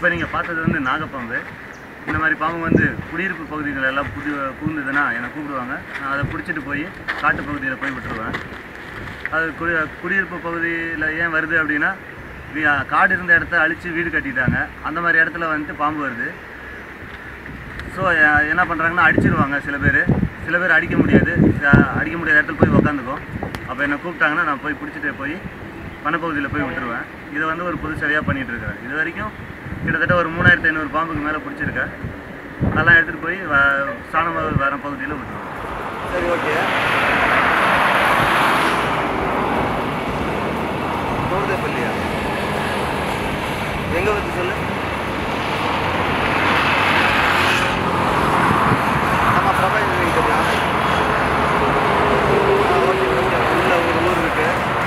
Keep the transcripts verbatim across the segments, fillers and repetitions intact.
இப்போ நீங்கள் பார்த்தது வந்து நாகப்பாம்பு. இந்த மாதிரி பாம்பு வந்து குடியிருப்பு பகுதிகள் எல்லாம் புது புகுந்ததுன்னா என்னை கூப்பிடுவாங்க. நான் அதை பிடிச்சிட்டு போய் காட்டு பகுதியில் போய் விட்டுருவேன். அது குடி குடியிருப்பு பகுதியில் ஏன் வருது அப்படின்னா, காடு இருந்த இடத்த அழித்து வீடு கட்டிட்டாங்க. அந்த மாதிரி இடத்துல வந்துட்டு பாம்பு வருது. ஸோ என்ன பண்ணுறாங்கன்னா அடிச்சிருவாங்க. சில பேர் சில பேர் அடிக்க முடியாது. அடிக்க முடியாத இடத்துல போய் உக்காந்துக்கும். அப்போ என்னை கூப்பிட்டாங்கன்னா நான் போய் பிடிச்சிட்டு போய் வனப்பகுதியில் போய் விட்டுருவேன். இதை வந்து ஒரு புது சேவையாக பண்ணிகிட்டு இருக்கிறேன். இது வரைக்கும் கிட்டத்தட்ட ஒரு மூணாயிரத்தி ஐநூறு பாம்புக்கு மேலே பிடிச்சிருக்கேன். அதெல்லாம் எடுத்துகிட்டு போய் சாணம் வர பகுதியில் விட்டுருவேன். சரி, ஓகே. தோடுதே பள்ளியா எங்கே வந்து சொல்லு. ஆமாம், பிரபஞ்சம் தெரியா? Okay okay. உள்ள ஒரு ஊர் இருக்கு.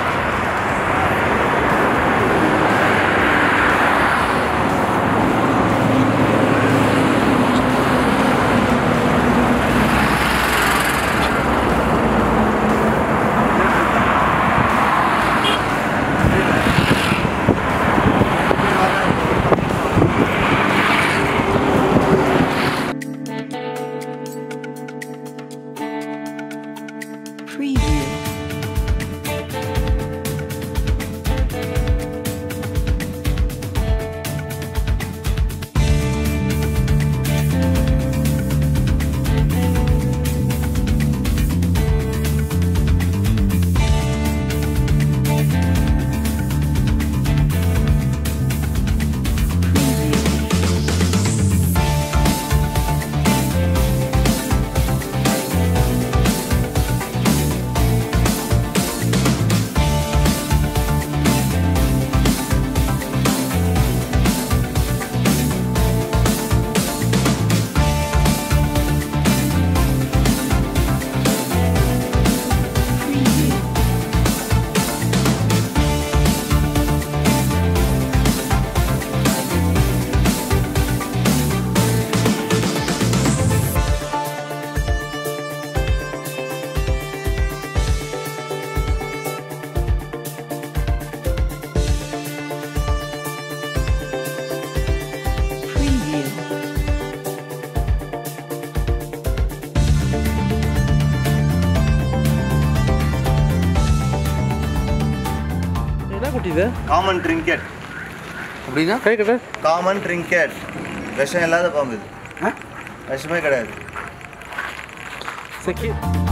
காமன் ட்ரிங்கெட் அப்படின்னா கை கட்ட காமன் ட்ரிங்கெட் விஷம் இல்லாத பாம்பு. இது விஷமே கிடையாது. சரி.